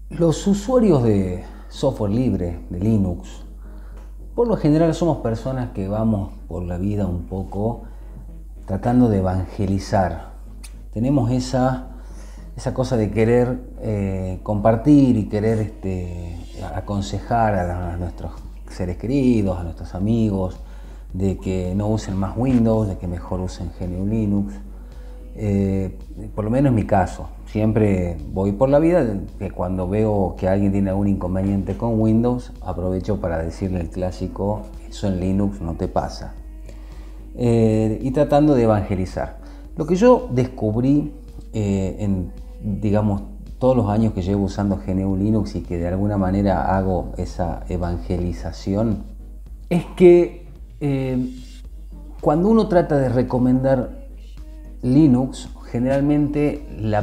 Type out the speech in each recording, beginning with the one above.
Los usuarios de software libre, de Linux, por lo general somos personas que vamos por la vida un poco tratando de evangelizar. Tenemos esa cosa de querer compartir y querer aconsejar a nuestros seres queridos, a nuestros amigos, de que no usen más Windows, de que mejor usen GNU Linux. Por lo menos en mi caso, siempre voy por la vida que cuando veo que alguien tiene algún inconveniente con Windows, aprovecho para decirle el clásico: eso en Linux no te pasa. Y tratando de evangelizar. Lo que yo descubrí en, digamos, todos los años que llevo usando GNU Linux y que de alguna manera hago esa evangelización, es que cuando uno trata de recomendar Linux, generalmente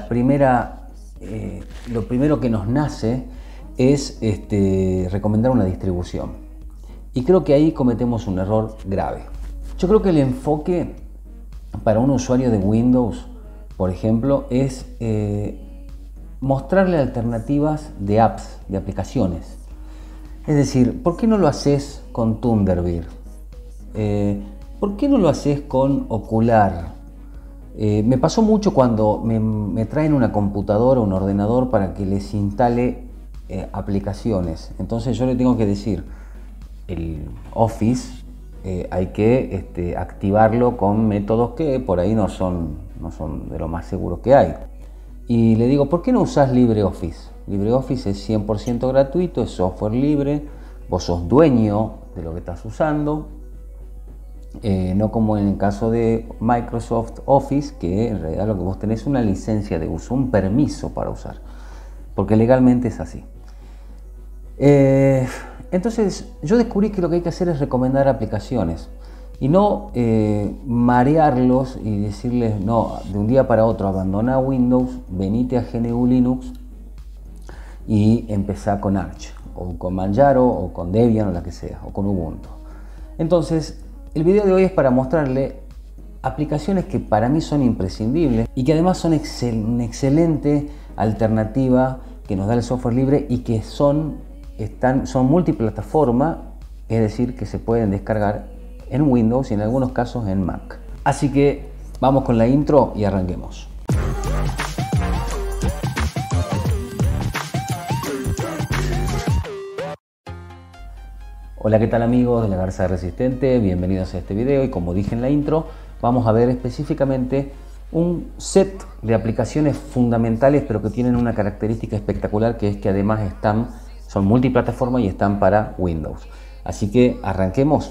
lo primero que nos nace es recomendar una distribución. Y creo que ahí cometemos un error grave. Yo creo que el enfoque para un usuario de Windows, por ejemplo, es mostrarle alternativas de apps, de aplicaciones. Es decir, ¿por qué no lo haces con Thunderbird? ¿Por qué no lo haces con Okular? Me pasó mucho cuando me traen una computadora o un ordenador para que les instale aplicaciones. Entonces yo le tengo que decir, el Office hay que activarlo con métodos que por ahí no son de lo más seguros que hay. Y le digo, ¿por qué no usas LibreOffice? LibreOffice es 100% gratuito, es software libre, vos sos dueño de lo que estás usando. No como en el caso de Microsoft Office, que en realidad lo que vos tenés es una licencia de uso, un permiso para usar, porque legalmente es así. Entonces yo descubrí que lo que hay que hacer es recomendar aplicaciones y no marearlos y decirles, no, de un día para otro abandona Windows, venite a GNU Linux y empezá con Arch, o con Manjaro, o con Debian, o la que sea, o con Ubuntu. Entonces, el video de hoy es para mostrarle aplicaciones que para mí son imprescindibles y que además son una excelente alternativa que nos da el software libre y que son multiplataforma, es decir, que se pueden descargar en Windows y en algunos casos en Mac. Así que vamos con la intro y arranquemos. Hola, ¿qué tal amigos de la Garza Resistente? Bienvenidos a este video y como dije en la intro, vamos a ver específicamente un set de aplicaciones fundamentales pero que tienen una característica espectacular, que es que además son multiplataforma y están para Windows. Así que arranquemos.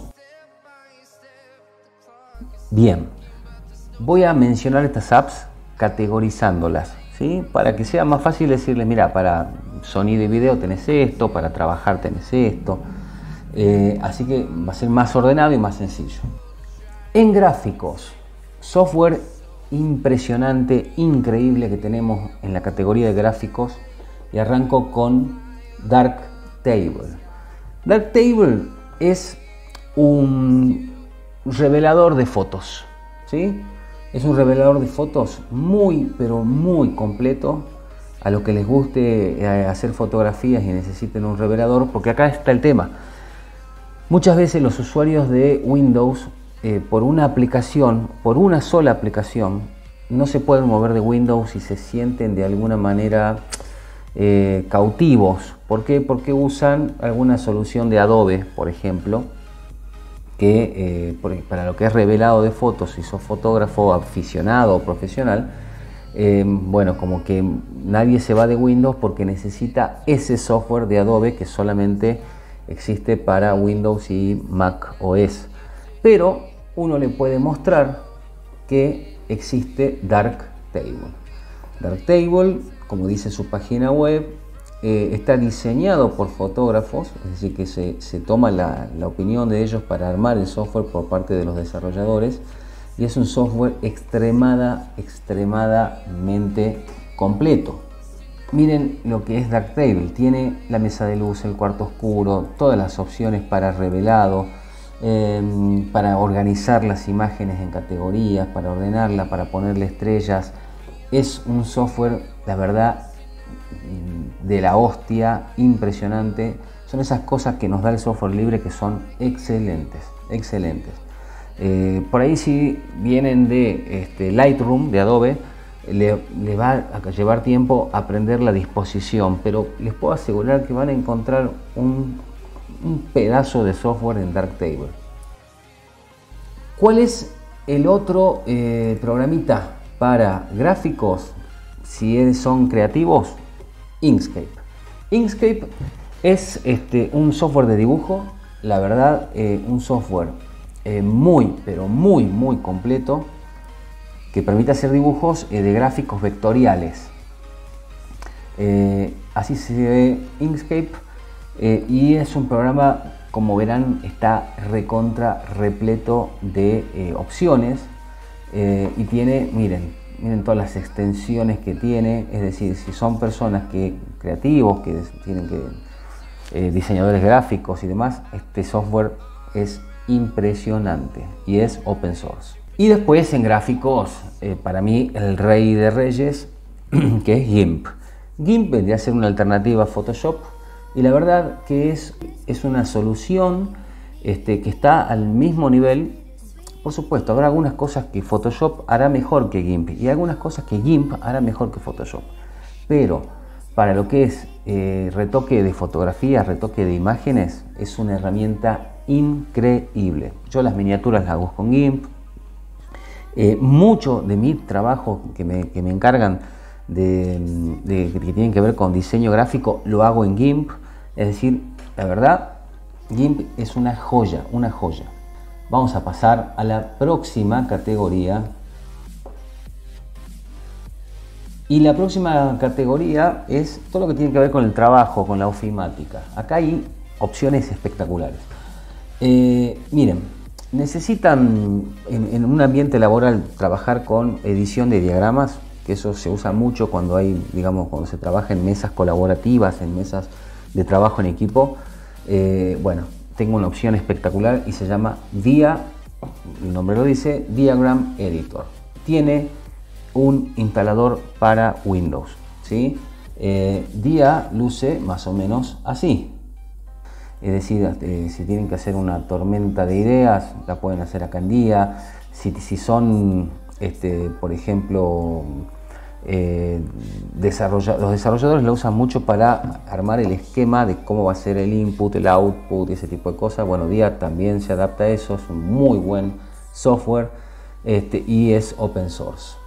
Bien, voy a mencionar estas apps categorizándolas, ¿sí? Para que sea más fácil decirles, mira, para sonido y video tenés esto, para trabajar tenés esto. Así que va a ser más ordenado y más sencillo. En gráficos, software impresionante, increíble que tenemos en la categoría de gráficos, y arranco con Darktable. Darktable es un revelador de fotos, ¿sí? Es un revelador de fotos muy, pero muy completo. A los que les guste hacer fotografías y necesiten un revelador, porque acá está el tema. Muchas veces los usuarios de Windows, por una sola aplicación, no se pueden mover de Windows y se sienten de alguna manera cautivos. ¿Por qué? Porque usan alguna solución de Adobe, por ejemplo, que para lo que es revelado de fotos, si sos fotógrafo aficionado o profesional, bueno, como que nadie se va de Windows porque necesita ese software de Adobe que solamente existe para Windows y Mac OS. Pero uno le puede mostrar que existe Darktable. Darktable, como dice su página web, está diseñado por fotógrafos, es decir, que se toma la opinión de ellos para armar el software por parte de los desarrolladores, y es un software extremadamente completo. Miren lo que es Darktable. Tiene la mesa de luz, el cuarto oscuro, todas las opciones para revelado, para organizar las imágenes en categorías, para ordenarla, para ponerle estrellas. Es un software, la verdad, de la hostia, impresionante. Son esas cosas que nos da el software libre que son excelentes, excelentes. Por ahí si vienen de Lightroom de Adobe, le va a llevar tiempo aprender la disposición, pero les puedo asegurar que van a encontrar un pedazo de software en Darktable. ¿Cuál es el otro programita para gráficos si son creativos? Inkscape. Inkscape es un software de dibujo, la verdad, un software muy, pero muy completo, que permite hacer dibujos de gráficos vectoriales. Así se ve Inkscape, y es un programa, como verán, está recontra repleto de opciones, y tiene, miren todas las extensiones que tiene. Es decir, si son personas creativos, que tienen diseñadores gráficos y demás, este software es impresionante y es open source. Y después en gráficos, para mí el rey de reyes, que es GIMP. GIMP vendría a ser una alternativa a Photoshop, y la verdad que es una solución que está al mismo nivel. Por supuesto, habrá algunas cosas que Photoshop hará mejor que GIMP y algunas cosas que GIMP hará mejor que Photoshop. Pero para lo que es retoque de fotografías, retoque de imágenes, es una herramienta increíble. Yo las miniaturas las hago con GIMP. Mucho de mi trabajo que me encargan que tienen que ver con diseño gráfico lo hago en GIMP. Es decir, la verdad, GIMP es una joya, una joya. Vamos a pasar a la próxima categoría. Y la próxima categoría es todo lo que tiene que ver con el trabajo, con la ofimática. Acá hay opciones espectaculares. Miren, necesitan en un ambiente laboral trabajar con edición de diagramas, que eso se usa mucho cuando cuando se trabaja en mesas colaborativas, en mesas de trabajo en equipo. Bueno, tengo una opción espectacular y se llama Dia, el nombre lo dice, Diagram Editor. Tiene un instalador para Windows, ¿sí? Dia luce más o menos así. Es decir, si tienen que hacer una tormenta de ideas, la pueden hacer acá en Dia. Si son, por ejemplo, los desarrolladores lo usan mucho para armar el esquema de cómo va a ser el input, el output y ese tipo de cosas. Bueno, Dia también se adapta a eso, es un muy buen software, y es open source.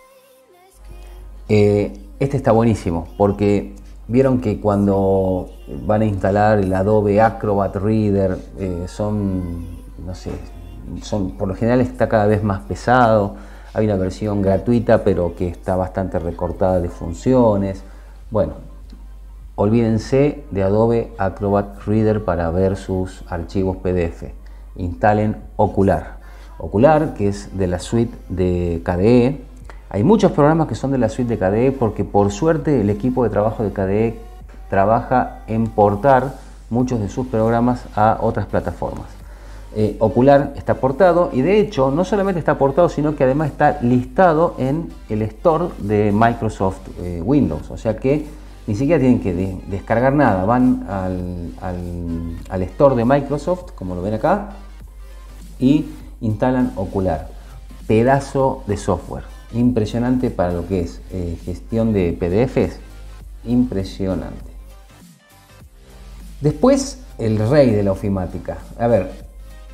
Este está buenísimo porque vieron que cuando van a instalar el Adobe Acrobat Reader, no sé, por lo general está cada vez más pesado. Hay una versión gratuita pero que está bastante recortada de funciones. Bueno, olvídense de Adobe Acrobat Reader para ver sus archivos PDF. Instalen Ocular. Ocular, que es de la suite de KDE. Hay muchos programas que son de la suite de KDE porque por suerte el equipo de trabajo de KDE trabaja en portar muchos de sus programas a otras plataformas. Ocular está portado, y de hecho no solamente está portado, sino que además está listado en el store de Microsoft Windows. O sea que ni siquiera tienen que descargar nada, van al store de Microsoft, como lo ven acá, y instalan Ocular. Pedazo de software, impresionante para lo que es gestión de PDFs, impresionante. Después, el rey de la ofimática. A ver,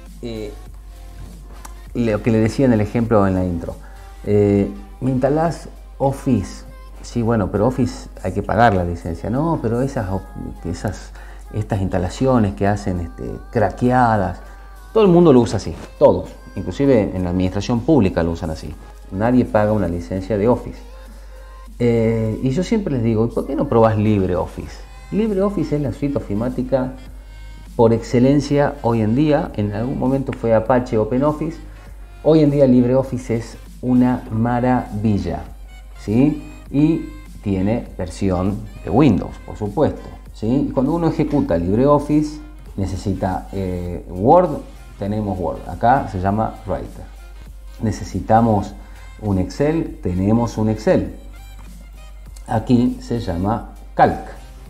lo que le decía en el ejemplo en la intro. Me instalás Office. Sí, bueno, pero Office hay que pagar la licencia. No, pero estas instalaciones que hacen craqueadas, todo el mundo lo usa así, todos. Inclusive en la administración pública lo usan así. Nadie paga una licencia de Office. Y yo siempre les digo, ¿por qué no probás LibreOffice? LibreOffice es la suite ofimática por excelencia hoy en día. En algún momento fue Apache OpenOffice. Hoy en día LibreOffice es una maravilla, ¿sí? Y tiene versión de Windows, por supuesto, ¿sí? Y cuando uno ejecuta LibreOffice necesita Word, tenemos Word. Acá se llama Writer. Necesitamos un Excel, tenemos un Excel. Aquí se llama Calc.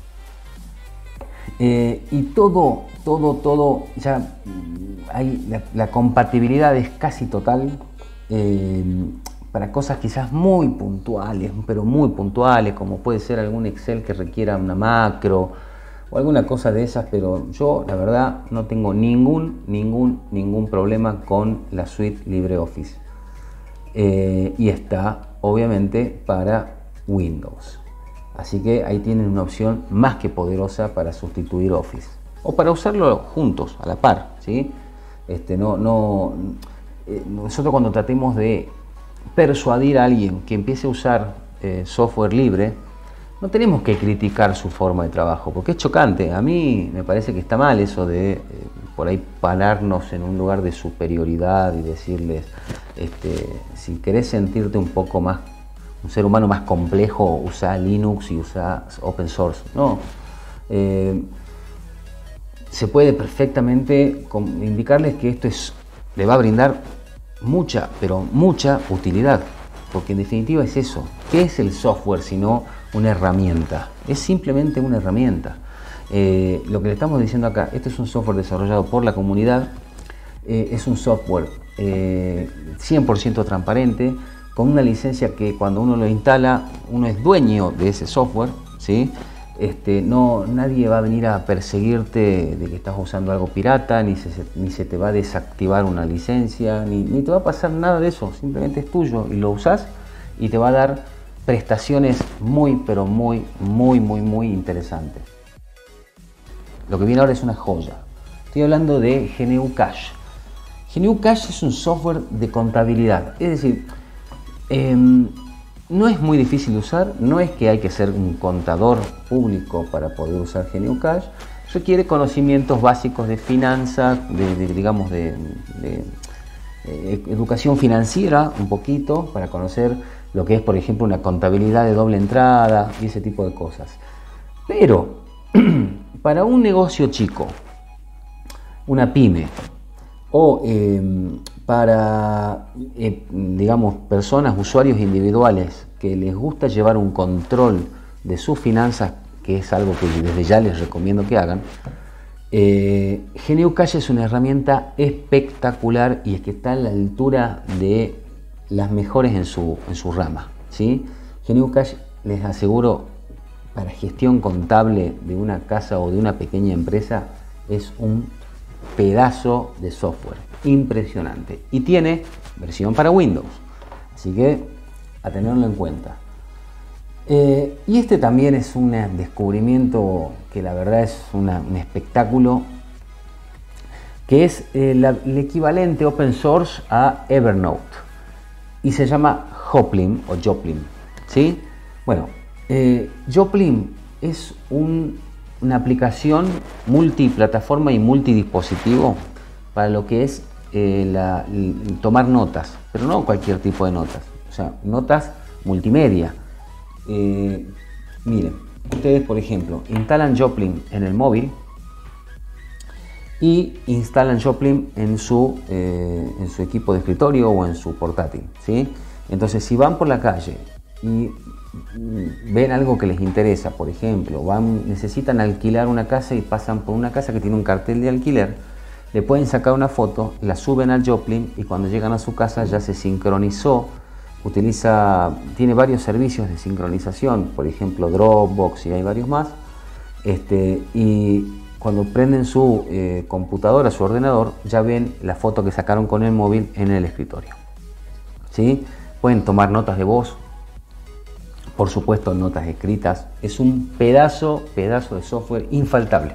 Y todo, ya hay, la compatibilidad es casi total para cosas quizás muy puntuales, pero muy puntuales, como puede ser algún Excel que requiera una macro o alguna cosa de esas, pero yo la verdad no tengo ningún problema con la suite LibreOffice. Y está obviamente para Windows. Así que ahí tienen una opción más que poderosa para sustituir Office o para usarlo juntos, a la par, ¿sí? Nosotros cuando tratemos de persuadir a alguien que empiece a usar software libre, no tenemos que criticar su forma de trabajo, porque es chocante. A mí me parece que está mal eso de por ahí pararnos en un lugar de superioridad y decirles, si querés sentirte un poco más, un ser humano más complejo, usa Linux y usa open source. No, se puede perfectamente indicarles que esto le va a brindar mucha, pero mucha utilidad, porque en definitiva es eso. ¿Qué es el software sino una herramienta? Es simplemente una herramienta. Lo que le estamos diciendo acá, este es un software desarrollado por la comunidad, es un software 100% transparente, con una licencia que cuando uno lo instala, uno es dueño de ese software, ¿sí? Nadie va a venir a perseguirte de que estás usando algo pirata, ni se te va a desactivar una licencia, ni te va a pasar nada de eso, simplemente es tuyo y lo usás y te va a dar prestaciones muy, pero muy interesantes. Lo que viene ahora es una joya. Estoy hablando de GNU Cash. GNU Cash es un software de contabilidad, es decir, no es muy difícil de usar, no es que hay que ser un contador público para poder usar GNU Cash, requiere conocimientos básicos de finanzas, de educación financiera un poquito, para conocer lo que es, por ejemplo, una contabilidad de doble entrada y ese tipo de cosas. Pero para un negocio chico, una pyme, o para, digamos, personas, usuarios individuales que les gusta llevar un control de sus finanzas, que es algo que desde ya les recomiendo que hagan, GNU Cash es una herramienta espectacular y es que está a la altura de las mejores en su rama, ¿sí? GNU Cash, les aseguro, para gestión contable de una casa o de una pequeña empresa, es un pedazo de software impresionante y tiene versión para Windows, así que a tenerlo en cuenta. Y este también es un descubrimiento que la verdad es un espectáculo, que es el equivalente open source a Evernote y se llama Joplin o Joplin, ¿sí? Bueno, Joplin es una aplicación multiplataforma y multidispositivo para lo que es tomar notas, pero no cualquier tipo de notas, o sea, notas multimedia. Miren, ustedes por ejemplo instalan Joplin en el móvil y instalan Joplin en su equipo de escritorio o en su portátil, ¿sí? Entonces, si van por la calle y ven algo que les interesa, por ejemplo, necesitan alquilar una casa y pasan por una casa que tiene un cartel de alquiler, le pueden sacar una foto, la suben al Joplin y cuando llegan a su casa ya se sincronizó. Tiene varios servicios de sincronización, por ejemplo Dropbox y hay varios más, y cuando prenden su computadora, su ordenador, ya ven la foto que sacaron con el móvil en el escritorio, ¿sí? Pueden tomar notas de voz, por supuesto notas escritas. Es un pedazo de software infaltable.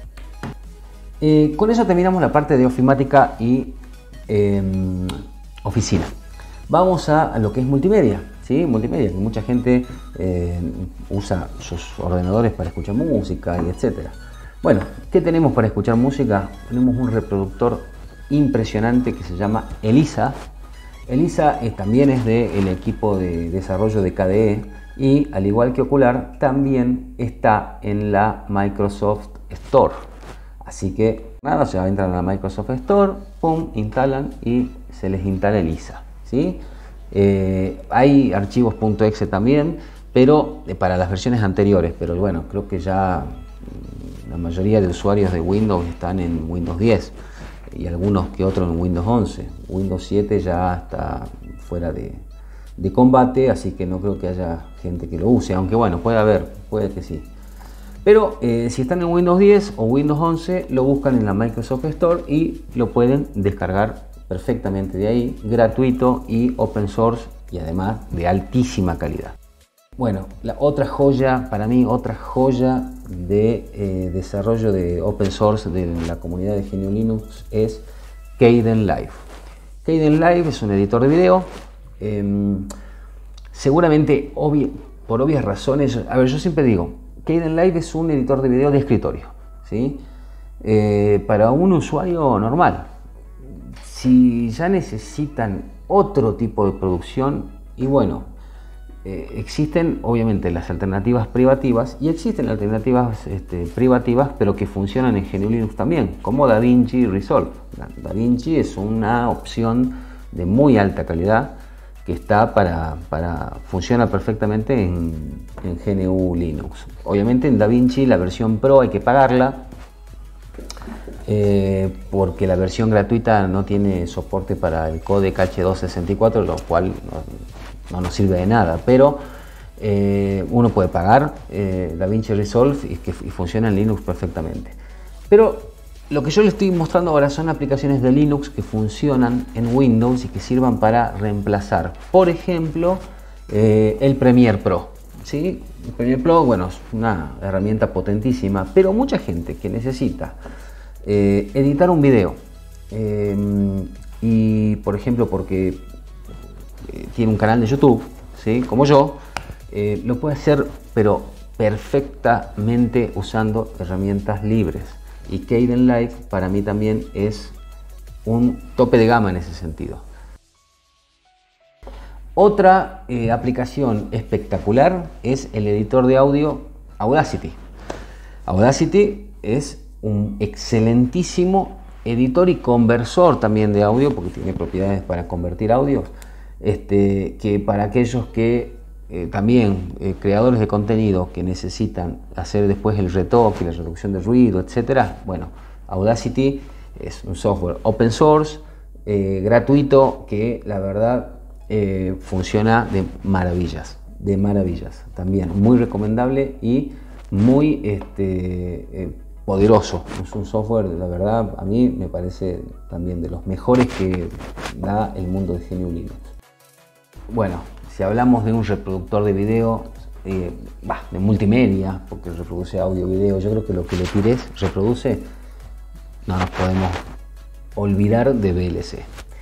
Con eso terminamos la parte de ofimática y oficina. Vamos a lo que es multimedia, ¿sí? Multimedia, que mucha gente usa sus ordenadores para escuchar música y etcétera. Bueno, ¿qué tenemos para escuchar música? Tenemos un reproductor impresionante que se llama Elisa. Elisa también es del equipo de desarrollo de KDE y, al igual que Ocular, también está en la Microsoft Store. Así que nada, se entran a la Microsoft Store, pum, instalan y se les instala Elisa, ¿sí? Hay archivos .exe también, pero para las versiones anteriores, pero bueno, creo que ya La mayoría de usuarios de Windows están en Windows 10 y algunos que otros en Windows 11. Windows 7 ya está fuera de combate, así que no creo que haya gente que lo use, aunque bueno, puede haber, puede que sí. Pero si están en Windows 10 o Windows 11, lo buscan en la Microsoft Store y lo pueden descargar perfectamente de ahí, gratuito y open source, y además de altísima calidad. Bueno, la otra joya, para mí, otra joya de desarrollo de open source de la comunidad de GNU Linux es Kdenlive. Kdenlive es un editor de video. Seguramente, por obvias razones, a ver, yo siempre digo, Kdenlive es un editor de video de escritorio, ¿sí? Para un usuario normal. Si ya necesitan otro tipo de producción, y bueno, existen obviamente las alternativas privativas y existen alternativas privativas, pero que funcionan en GNU Linux también, como DaVinci Resolve. DaVinci es una opción de muy alta calidad que está funciona perfectamente en GNU Linux. Obviamente en DaVinci la versión Pro hay que pagarla, porque la versión gratuita no tiene soporte para el codec H264, lo cual no nos sirve de nada, pero uno puede pagar DaVinci Resolve y funciona en Linux perfectamente. Pero lo que yo les estoy mostrando ahora son aplicaciones de Linux que funcionan en Windows y que sirvan para reemplazar, por ejemplo, el Premiere Pro. ¿Sí? El Premiere Pro, bueno, es una herramienta potentísima, pero mucha gente que necesita editar un video y, por ejemplo, porque tiene un canal de YouTube, ¿sí? Como yo, lo puede hacer, pero perfectamente usando herramientas libres. Y Kdenlive para mí también es un tope de gama en ese sentido. Otra aplicación espectacular es el editor de audio Audacity. Audacity es un excelentísimo editor y conversor también de audio, porque tiene propiedades para convertir audios, que para aquellos que también creadores de contenido que necesitan hacer después el retoque, la reducción de ruido, etcétera. Bueno, Audacity es un software open source, gratuito, que la verdad funciona de maravillas, también muy recomendable y muy poderoso. Es un software, la verdad, a mí me parece también de los mejores que da el mundo de GNU Linux. Bueno, si hablamos de un reproductor de video, de multimedia, porque reproduce audio, video, yo creo que lo que le tires reproduce, no nos podemos olvidar de VLC.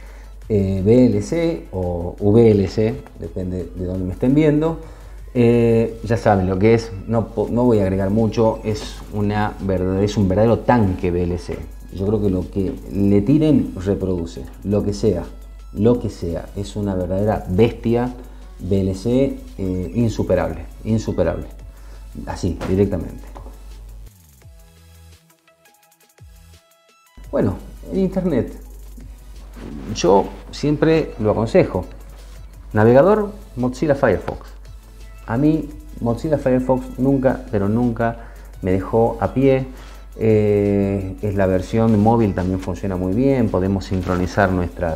VLC o VLC, depende de dónde me estén viendo. Ya saben lo que es, no voy a agregar mucho, es un verdadero tanque VLC. Yo creo que lo que le tiren reproduce, lo que sea, es una verdadera bestia. VLC insuperable, así, directamente. Bueno, en Internet, yo siempre lo aconsejo. Navegador Mozilla Firefox. A mí Mozilla Firefox nunca, pero nunca me dejó a pie. Es la versión móvil, también funciona muy bien. Podemos sincronizar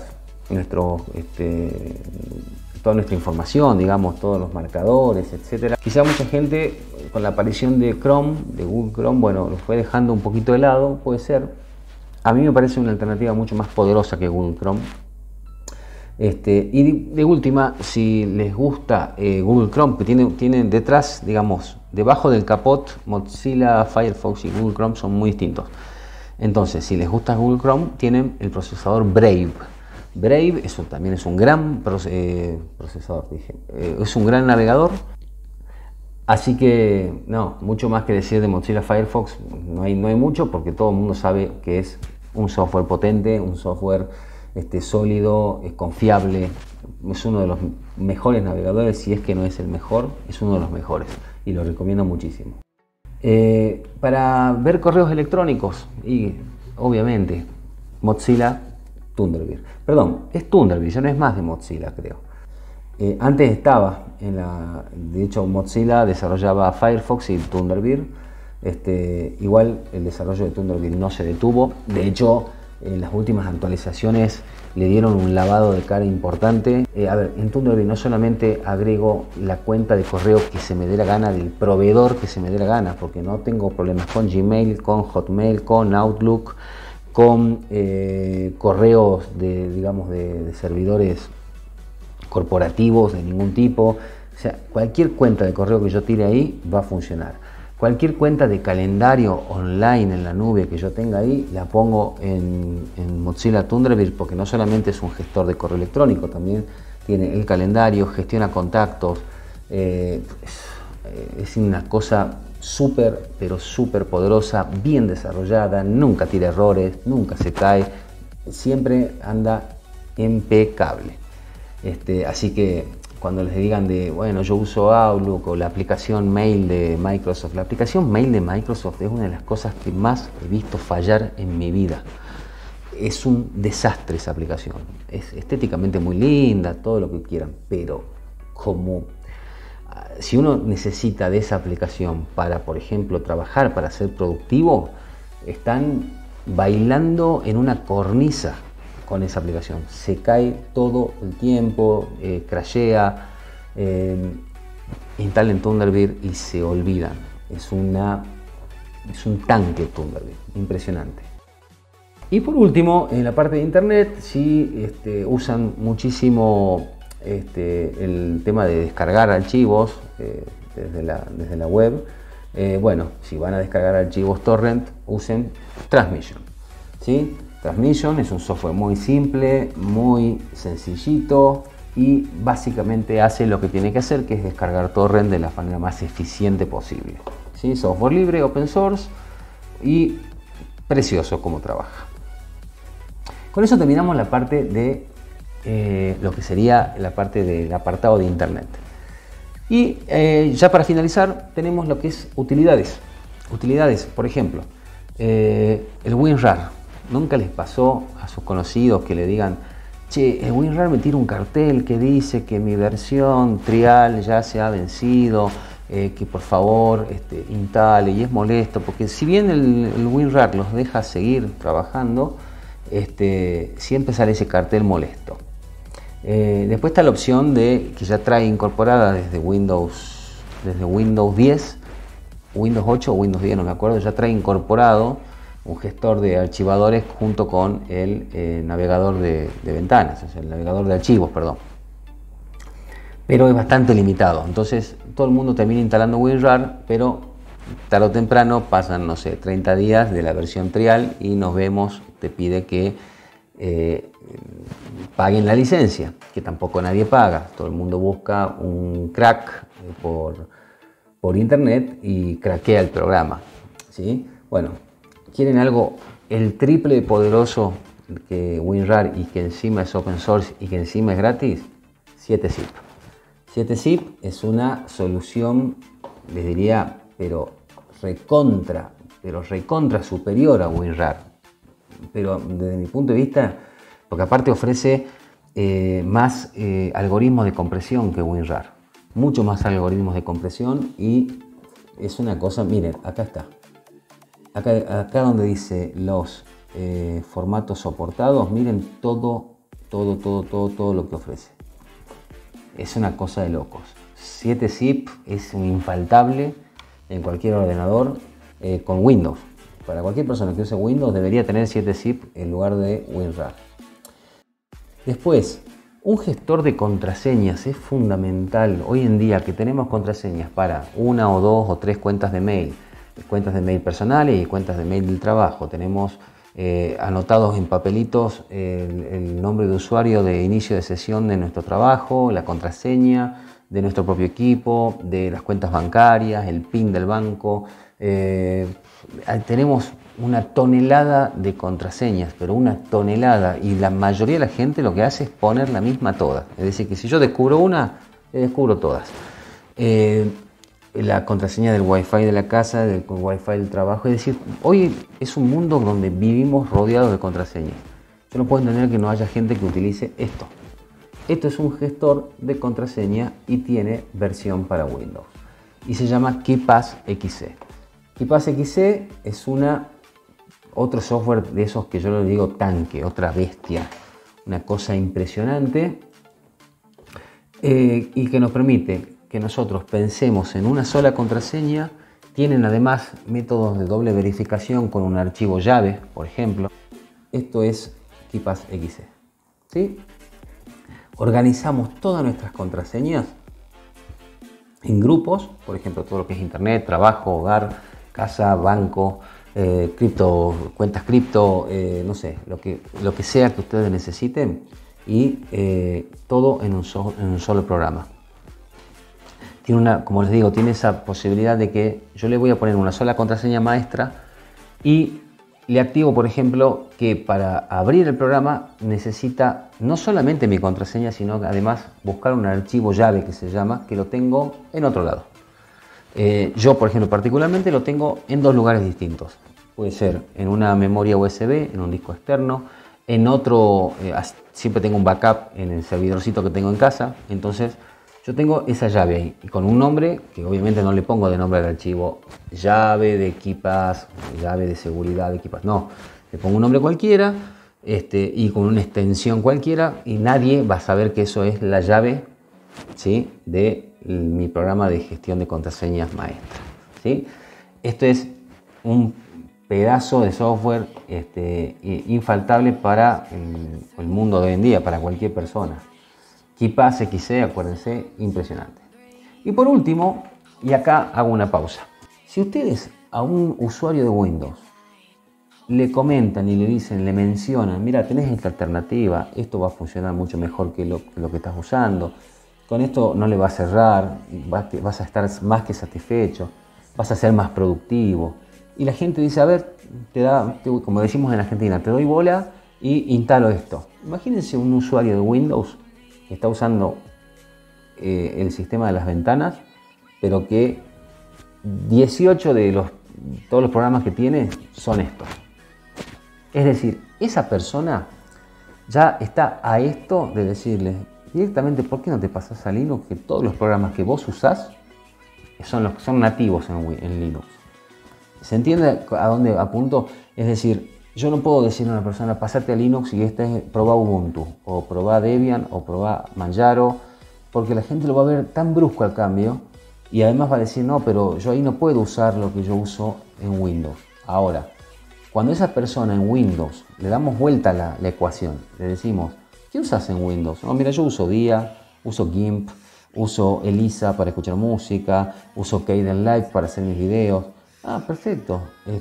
toda nuestra información, digamos, todos los marcadores, etcétera. Quizá mucha gente con la aparición de Chrome, de Google Chrome, bueno, lo fue dejando un poquito de lado, puede ser. A mí me parece una alternativa mucho más poderosa que Google Chrome. Y de última, si les gusta Google Chrome, que tiene detrás, digamos, debajo del capot, Mozilla Firefox y Google Chrome son muy distintos. Entonces, si les gusta Google Chrome, tienen el procesador Brave. Brave, eso también es un gran procesador, es un gran navegador. Así que, no, mucho más que decir de Mozilla Firefox, no hay mucho, porque todo el mundo sabe que es un software potente, un software sólido, confiable. Es uno de los mejores navegadores, si es que no es el mejor, es uno de los mejores y lo recomiendo muchísimo. Para ver correos electrónicos, y obviamente Mozilla Thunderbird. Perdón, es Thunderbird, ya no es más de Mozilla, creo. Antes estaba de hecho Mozilla desarrollaba Firefox y Thunderbird. Igual el desarrollo de Thunderbird no se detuvo. De hecho, en las últimas actualizaciones le dieron un lavado de cara importante. En Thunderbird no solamente agrego la cuenta de correo que se me dé la gana, del proveedor que se me dé la gana, porque no tengo problemas con Gmail, con Hotmail, con Outlook, con correos de servidores corporativos de ningún tipo. O sea, cualquier cuenta de correo que yo tire ahí va a funcionar. Cualquier cuenta de calendario online en la nube que yo tenga ahí, la pongo en Mozilla Thunderbird, porque no solamente es un gestor de correo electrónico, también tiene el calendario, gestiona contactos. Es una cosa súper, pero súper poderosa, bien desarrollada, nunca tira errores, nunca se cae, siempre anda impecable. Así que cuando les digan bueno, yo uso Outlook o la aplicación Mail de Microsoft, la aplicación Mail de Microsoft es una de las cosas que más he visto fallar en mi vida. Es un desastre esa aplicación. Es estéticamente muy linda, todo lo que quieran, pero si uno necesita de esa aplicación para, por ejemplo, trabajar, para ser productivo, están bailando en una cornisa con esa aplicación. Se cae todo el tiempo, crashea, instalen Thunderbird y se olvidan. Es un tanque Thunderbird, impresionante. Y por último, en la parte de internet, sí usan muchísimo el tema de descargar archivos desde la web. Bueno, si van a descargar archivos torrent, usen Transmission, ¿sí? Transmission es un software muy simple, muy sencillito y básicamente hace lo que tiene que hacer, que es descargar torrent de la manera más eficiente posible, ¿sí? Software libre, open source y precioso como trabaja. Con eso terminamos la parte de lo que sería la parte del apartado de internet. Y ya para finalizar tenemos lo que es utilidades. Utilidades, por ejemplo, el WinRAR. ¿Nunca les pasó a sus conocidos que le digan: che, el WinRAR me tira un cartel que dice que mi versión trial ya se ha vencido, que por favor instale? Y es molesto porque si bien el WinRAR los deja seguir trabajando, siempre sale ese cartel molesto. Después está la opción que ya trae incorporada desde Windows 10, Windows 8 o Windows 10, no me acuerdo, ya trae incorporado un gestor de archivadores junto con el navegador de ventanas, o sea, el navegador de archivos, perdón. Pero es bastante limitado, entonces todo el mundo termina instalando WinRAR, pero tarde o temprano pasan, no sé, 30 días de la versión trial y nos vemos, te pide que paguen la licencia, que tampoco nadie paga. Todo el mundo busca un crack por internet y craquea el programa, ¿sí? Bueno, quieren algo el triple poderoso que WinRAR y que encima es open source y que encima es gratis. 7zip. 7zip es una solución, les diría, pero recontra superior a WinRAR. Pero desde mi punto de vista, porque aparte ofrece más algoritmos de compresión que WinRAR. Mucho más algoritmos de compresión y es una cosa, miren, acá está. Acá donde dice los formatos soportados, miren todo lo que ofrece. Es una cosa de locos. 7zip es un infaltable en cualquier ordenador con Windows. Para cualquier persona que use Windows debería tener 7zip en lugar de WinRAR. Después, un gestor de contraseñas es fundamental. Hoy en día que tenemos contraseñas para una o dos o tres cuentas de mail personales y cuentas de mail del trabajo. Tenemos anotados en papelitos el nombre de usuario de inicio de sesión de nuestro trabajo, la contraseña de nuestro propio equipo, de las cuentas bancarias, el PIN del banco. Tenemos una tonelada de contraseñas, pero una tonelada, y la mayoría de la gente lo que hace es poner la misma todas. Es decir, que si yo descubro una, descubro todas. La contraseña del Wi-Fi de la casa, del Wi-Fi del trabajo. Es decir, hoy es un mundo donde vivimos rodeados de contraseñas. Yo no puedo entender que no haya gente que utilice esto. Esto es un gestor de contraseña y tiene versión para Windows. Y se llama KeePass XC. KeePass XC es otro software de esos que yo le digo tanque, otra bestia, una cosa impresionante, y que nos permite que nosotros pensemos en una sola contraseña. Tienen además métodos de doble verificación con un archivo llave, por ejemplo. Esto es KeePass XC, ¿sí? Organizamos todas nuestras contraseñas en grupos, por ejemplo, todo lo que es internet, trabajo, hogar, casa, banco, cuentas cripto, no sé, lo que sea que ustedes necesiten, y todo en un solo programa. Como les digo, tiene esa posibilidad de que yo le voy a poner una sola contraseña maestra y le activo, por ejemplo, que para abrir el programa necesita no solamente mi contraseña, sino además buscar un archivo llave que se llama, que lo tengo en otro lado. Yo, por ejemplo, particularmente lo tengo en dos lugares distintos. Puede ser en una memoria USB, en un disco externo, en otro, siempre tengo un backup en el servidorcito que tengo en casa. Entonces yo tengo esa llave ahí, y con un nombre que obviamente no le pongo de nombre al archivo, llave de KeePass, llave de seguridad de KeePass, no, le pongo un nombre cualquiera, y con una extensión cualquiera, y nadie va a saber que eso es la llave, ¿sí?, de mi programa de gestión de contraseñas maestra, ¿sí? Esto es un pedazo de software infaltable para el mundo de hoy en día, para cualquier persona. KeePass XC, acuérdense, impresionante. Y por último, y acá hago una pausa. Si ustedes a un usuario de Windows le comentan y le dicen, le mencionan, mira, tenés esta alternativa, esto va a funcionar mucho mejor que lo que estás usando, con esto no le va a cerrar, vas a estar más que satisfecho, vas a ser más productivo. Y la gente dice, a ver, como decimos en Argentina, te doy bola y instalo esto. Imagínense un usuario de Windows que está usando el sistema de las ventanas, pero que 18 de todos los programas que tiene son estos. Es decir, esa persona ya está a esto de decirle directamente, ¿por qué no te pasas a Linux? Que todos los programas que vos usás son nativos en Linux. ¿Se entiende a dónde apunto? Es decir, yo no puedo decirle a una persona, pasate a Linux y probá Ubuntu, o probá Debian, o probá Manjaro, porque la gente lo va a ver tan brusco al cambio, y además va a decir, no, pero yo ahí no puedo usar lo que yo uso en Windows. Ahora, cuando esa persona en Windows le damos vuelta a la ecuación, le decimos, ¿qué usas en Windows? No, mira, yo uso DIA, uso GIMP, uso Elisa para escuchar música, uso Kdenlive para hacer mis videos. Ah, perfecto.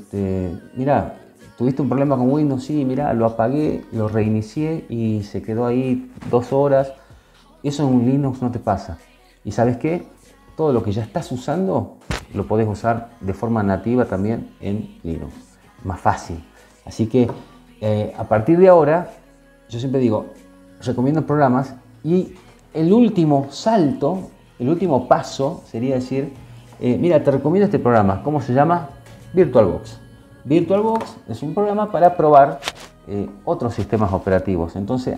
Mira, ¿tuviste un problema con Windows? Sí, mira, lo apagué, lo reinicié y se quedó ahí 2 horas. Eso en un Linux no te pasa. ¿Y sabes qué? Todo lo que ya estás usando lo podés usar de forma nativa también en Linux. Más fácil. Así que a partir de ahora, yo siempre digo, recomiendo programas, y el último salto, el último paso sería decir, mira, te recomiendo este programa. ¿Cómo se llama? VirtualBox. VirtualBox es un programa para probar otros sistemas operativos. Entonces,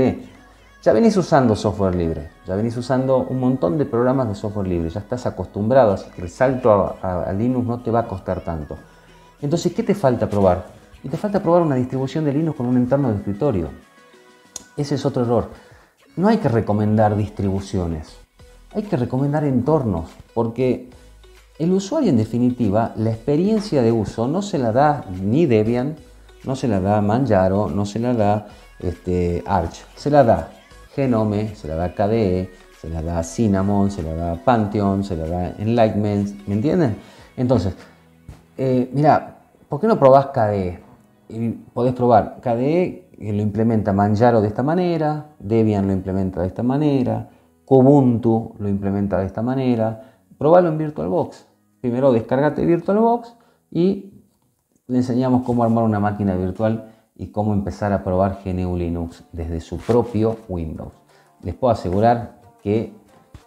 ya venís usando software libre, ya venís usando un montón de programas de software libre, ya estás acostumbrado, así que el salto a Linux no te va a costar tanto. Entonces, ¿qué te falta probar? Y te falta probar una distribución de Linux con un entorno de escritorio. Ese es otro error. No hay que recomendar distribuciones, hay que recomendar entornos, porque el usuario, en definitiva, la experiencia de uso no se la da ni Debian, no se la da Manjaro, no se la da Arch, se la da Genome, se la da KDE, se la da Cinnamon, se la da Pantheon, se la da Enlightenment, ¿me entienden? Entonces, mira, ¿por qué no probás KDE? Y podés probar KDE, que lo implementa Manjaro de esta manera, Debian lo implementa de esta manera, Kubuntu lo implementa de esta manera. Probalo en VirtualBox. Primero descárgate VirtualBox y le enseñamos cómo armar una máquina virtual y cómo empezar a probar GNU Linux desde su propio Windows. Les puedo asegurar que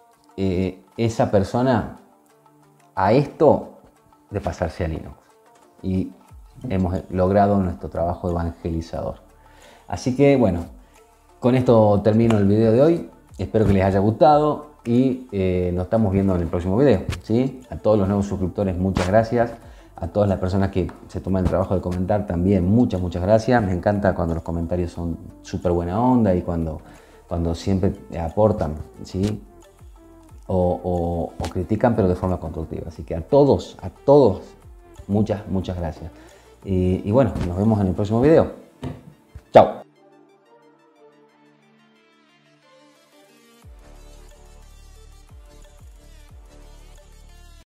esa persona a esto de pasarse a Linux, y hemos logrado nuestro trabajo evangelizador. Así que bueno, con esto termino el video de hoy. Espero que les haya gustado y nos estamos viendo en el próximo video, ¿sí? A todos los nuevos suscriptores, muchas gracias. A todas las personas que se toman el trabajo de comentar también, muchas gracias. Me encanta cuando los comentarios son súper buena onda y cuando siempre aportan, ¿sí? O critican, pero de forma constructiva. Así que a todos, muchas gracias. Y bueno, nos vemos en el próximo video.